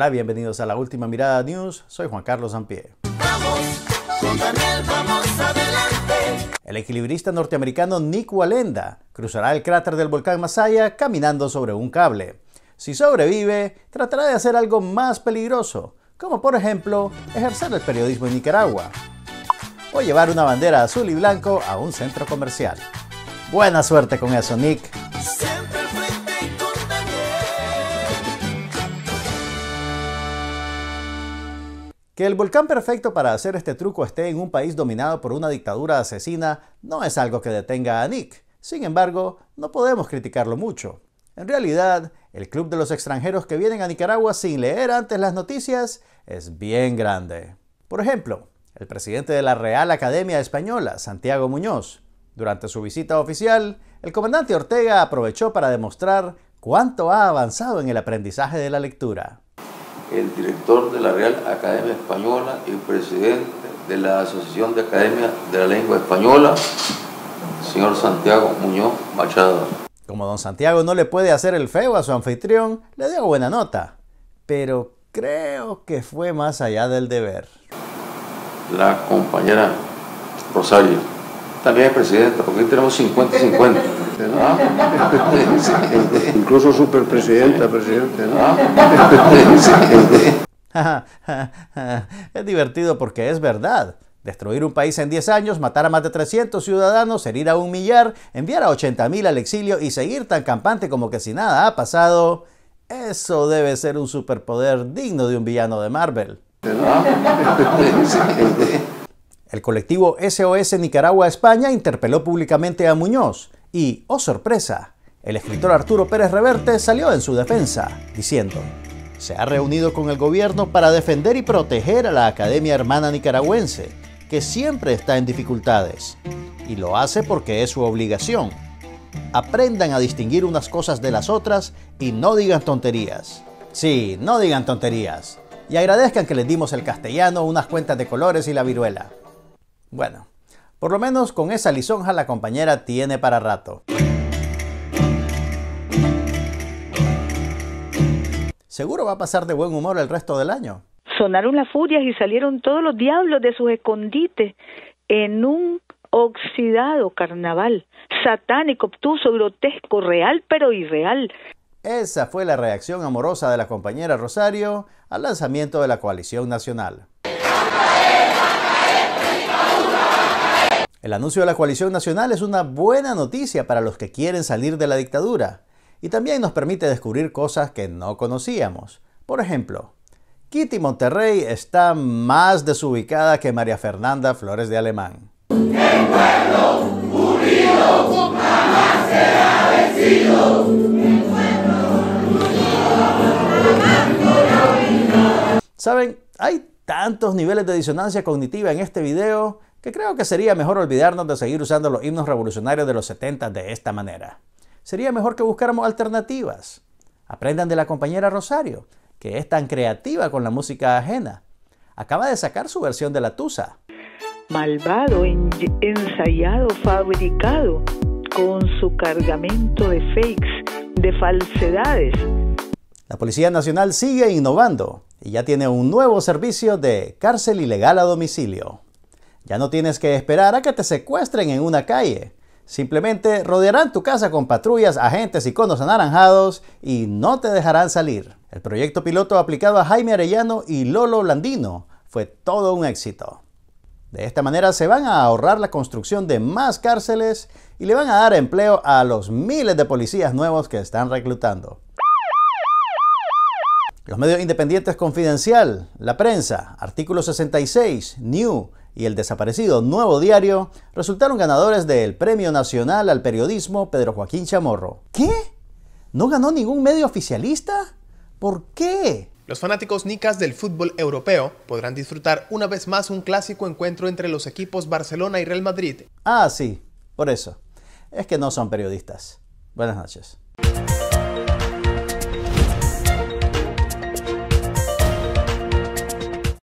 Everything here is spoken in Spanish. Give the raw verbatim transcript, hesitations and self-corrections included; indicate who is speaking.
Speaker 1: Hola, bienvenidos a la Última Mirada News. Soy Juan Carlos Sampié.
Speaker 2: Vamos, con Daniel, vamos adelante.
Speaker 1: El equilibrista norteamericano Nik Wallenda cruzará el cráter del volcán Masaya caminando sobre un cable. Si sobrevive, tratará de hacer algo más peligroso, como por ejemplo, ejercer el periodismo en Nicaragua o llevar una bandera azul y blanco a un centro comercial. Buena suerte con eso, Nik.
Speaker 2: Siempre al frente con Daniel.
Speaker 1: Que el volcán perfecto para hacer este truco esté en un país dominado por una dictadura asesina no es algo que detenga a Nik. Sin embargo, no podemos criticarlo mucho. En realidad, el club de los extranjeros que vienen a Nicaragua sin leer antes las noticias es bien grande. Por ejemplo, el presidente de la Real Academia Española, Santiago Muñoz. Durante su visita oficial, el comandante Ortega aprovechó para demostrar cuánto ha avanzado en el aprendizaje de la lectura.
Speaker 3: El director de la Real Academia Española y presidente de la Asociación de Academia de la Lengua Española, señor Santiago Muñoz Machado.
Speaker 1: Como don Santiago no le puede hacer el feo a su anfitrión, le dio buena nota, pero creo que fue más allá del deber.
Speaker 3: La compañera Rosario también es presidenta, porque aquí tenemos cincuenta y cincuenta. ¿Ah?
Speaker 4: Incluso superpresidenta, presidente, ¿no?
Speaker 3: ¿Ah?
Speaker 1: Es divertido porque es verdad. Destruir un país en diez años, matar a más de trescientos ciudadanos, herir a un millar, enviar a ochenta mil al exilio y seguir tan campante como que si nada ha pasado, eso debe ser un superpoder digno de un villano de Marvel.
Speaker 3: ¿Ah?
Speaker 1: El colectivo S O S Nicaragua España interpeló públicamente a Muñoz y, oh sorpresa, el escritor Arturo Pérez Reverte salió en su defensa, diciendo: se ha reunido con el gobierno para defender y proteger a la Academia Hermana Nicaragüense, que siempre está en dificultades, y lo hace porque es su obligación. Aprendan a distinguir unas cosas de las otras y no digan tonterías. Sí, no digan tonterías. Y agradezcan que les dimos el castellano, unas cuentas de colores y la viruela. Bueno, por lo menos con esa lisonja la compañera tiene para rato. Seguro va a pasar de buen humor el resto del año.
Speaker 5: Sonaron las furias y salieron todos los diablos de sus escondites en un oxidado carnaval, satánico, obtuso, grotesco, real pero irreal.
Speaker 1: Esa fue la reacción amorosa de la compañera Rosario al lanzamiento de la Coalición Nacional. El anuncio de la Coalición Nacional es una buena noticia para los que quieren salir de la dictadura y también nos permite descubrir cosas que no conocíamos. Por ejemplo, Kitty Monterrey está más desubicada que María Fernanda Flores de Alemán.
Speaker 2: El pueblo unido jamás será vencido.
Speaker 1: ¿Saben? Hay tantos niveles de disonancia cognitiva en este video que creo que sería mejor olvidarnos de seguir usando los himnos revolucionarios de los setenta de esta manera. Sería mejor que buscáramos alternativas. Aprendan de la compañera Rosario, que es tan creativa con la música ajena. Acaba de sacar su versión de La Tusa.
Speaker 5: Malvado, en, ensayado, fabricado, con su cargamento de fakes, de falsedades.
Speaker 1: La Policía Nacional sigue innovando y ya tiene un nuevo servicio de cárcel ilegal a domicilio. Ya no tienes que esperar a que te secuestren en una calle. Simplemente rodearán tu casa con patrullas, agentes y conos anaranjados y no te dejarán salir. El proyecto piloto aplicado a Jaime Arellano y Lolo Blandino fue todo un éxito. De esta manera se van a ahorrar la construcción de más cárceles y le van a dar empleo a los miles de policías nuevos que están reclutando. Los medios independientes Confidencial, La Prensa, Artículo sesenta y seis, New y el desaparecido Nuevo Diario resultaron ganadores del Premio Nacional al Periodismo Pedro Joaquín Chamorro. ¿Qué? ¿No ganó ningún medio oficialista? ¿Por qué?
Speaker 6: Los fanáticos nicas del fútbol europeo podrán disfrutar una vez más un clásico encuentro entre los equipos Barcelona y Real Madrid.
Speaker 1: Ah, sí, por eso. Es que no son periodistas. Buenas noches.